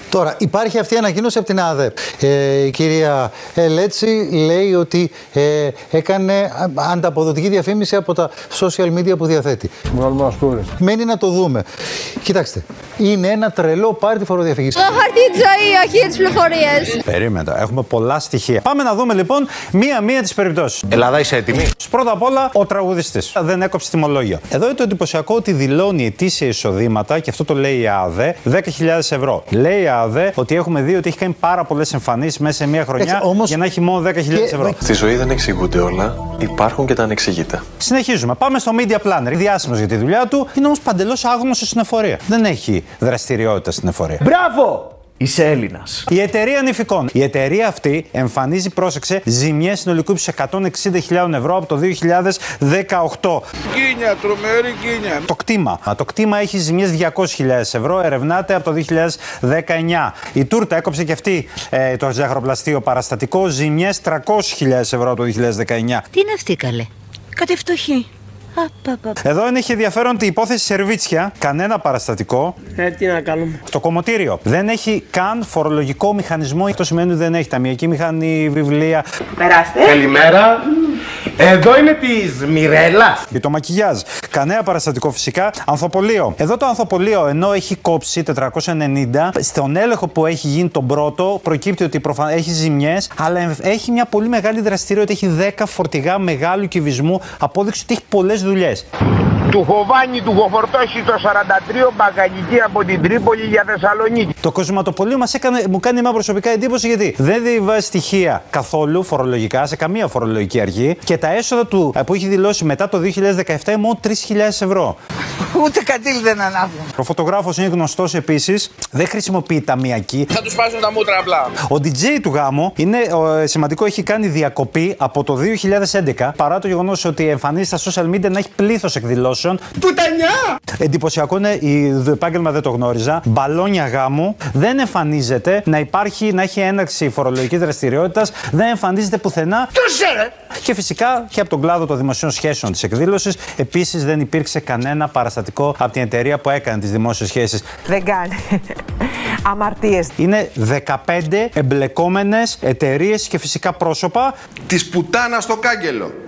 Τώρα, υπάρχει αυτή η ανακοίνωση από την ΑΔΕ. Η κυρία Λέτσι λέει ότι έκανε ανταποδοτική διαφήμιση από τα social media που διαθέτει. Μένει να το δούμε. Κοιτάξτε, είναι ένα τρελό πάρτι φοροδιαφυγής. Το χαρτί τη ζωή, όχι για τις πληροφορίες. Περίμενα, έχουμε πολλά στοιχεία. Πάμε να δούμε λοιπόν μία-μία τις περιπτώσεις. Ελλάδα, είσαι έτοιμη? Πρώτα απ' όλα, ο τραγουδιστής. Δεν έκοψε τιμολόγια. Εδώ είναι το εντυπωσιακό ότι δηλώνει ετήσια εισοδήματα, και αυτό το λέει η ΑΔΕ, 10.000 ευρώ. Λέει η ΑΔΕ ότι έχουμε δει ότι έχει κάνει πάρα πολλές εμφανίσεις μέσα σε μία χρονιά για να έχει μόνο 10.000 ευρώ. Στη ζωή δεν εξηγούνται όλα. Υπάρχουν και τα ανεξηγήτα. Συνεχίζουμε. Πάμε στο media planner. Διάσημος για τη δουλειά του, είναι όμως παντελώς άγνωστος στην εφορία. Δεν έχει δραστηριότητα στην εφορία. Μπράβο! Είσαι Έλληνας. Η εταιρεία νηφικών. Η εταιρεία αυτή εμφανίζει, πρόσεξε, ζημιές συνολικού ύψους 160.000 ευρώ από το 2018. Γκίνια, τρομερή γκίνια. Το κτήμα έχει ζημιές 200.000 ευρώ, ερευνάται από το 2019. Η τούρτα έκοψε και αυτή το ζαχαροπλαστείο παραστατικό, ζημιές 300.000 ευρώ από το 2019. Τι είναι αυτή, καλέ? Κατευτοχή. Εδώ έχει ενδιαφέρον η υπόθεση Σερβίτσια. Κανένα παραστατικό. Τι να κάνουμε. Το κομμωτήριο δεν έχει καν φορολογικό μηχανισμό. Αυτό σημαίνει ότι δεν έχει ταμιακή μηχανή, βιβλία. Περάστε. Καλημέρα. Εδώ είναι της Μιρέλας. Και το μακιγιάζ. Κανένα παραστατικό φυσικά. Ανθοπολείο. Εδώ το ανθοπολείο, ενώ έχει κόψει 490, στον έλεγχο που έχει γίνει τον πρώτο, προκύπτει ότι έχει ζημιές, αλλά έχει μια πολύ μεγάλη δραστηριότητα. Έχει 10 φορτηγά μεγάλου κυβισμού. Απόδειξη ότι έχει πολλές δουλειές. Του Χοβάνι του έχω φορτώσει το 43 μπαγκαγική από την Τρίπολη για Θεσσαλονίκη. Το κοσματοπολείο μου κάνει μια προσωπικά εντύπωση, γιατί δεν διαβάζει στοιχεία καθόλου φορολογικά σε καμία φορολογική αρχή και τα έσοδα του που έχει δηλώσει μετά το 2017 είναι μόνο 3.000 ευρώ. Ούτε κατήλ δεν ανάβουν. Ο φωτογράφος είναι γνωστός επίσης, δεν χρησιμοποιεί ταμιακή. Θα του σπάσουν τα μούτρα απλά. Ο DJ του γάμου είναι σημαντικό, έχει κάνει διακοπή από το 2011 παρά το γεγονός ότι εμφανίζεται στα social media να έχει πλήθος εκδηλώσεων. Πουτανιά! Εντυπωσιακό είναι, το επάγγελμα δεν το γνώριζα. Μπαλόνια γάμου, δεν εμφανίζεται να έχει έναρξη φορολογικής δραστηριότητας, δεν εμφανίζεται πουθενά. Και φυσικά και από τον κλάδο των δημοσίων σχέσεων της εκδήλωσης, επίσης δεν υπήρξε κανένα παραστατικό από την εταιρεία που έκανε τις δημόσιες σχέσεις. Δεν κάνει. Αμαρτίες. Είναι 15 εμπλεκόμενες εταιρείες και φυσικά πρόσωπα της πουτάνας στο κάγκελο.